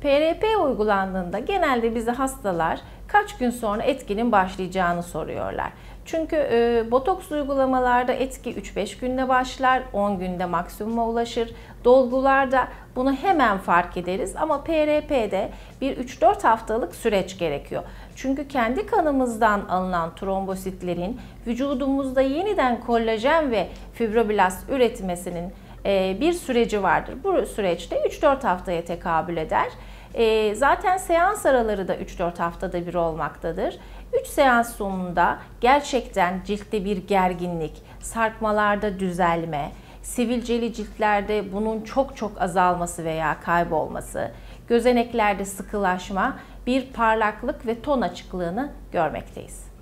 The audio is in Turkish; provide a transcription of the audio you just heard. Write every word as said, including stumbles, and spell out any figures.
P R P uygulandığında genelde bize hastalar kaç gün sonra etkinin başlayacağını soruyorlar. Çünkü e, botoks uygulamalarda etki üç beş günde başlar, on günde maksimuma ulaşır. Dolgularda bunu hemen fark ederiz ama P R P'de bir üç dört haftalık süreç gerekiyor. Çünkü kendi kanımızdan alınan trombositlerin vücudumuzda yeniden kollajen ve fibroblast üretmesinin e, bir süreci vardır. Bu süreçte üç dört haftaya tekabül eder. E, zaten seans araları da üç dört haftada bir olmaktadır. üç seans sonunda gerçekten ciltte bir gerginlik, sarkmalarda düzelme, sivilceli ciltlerde bunun çok çok azalması veya kaybolması, gözeneklerde sıkılaşma, bir parlaklık ve ton açıklığını görmekteyiz.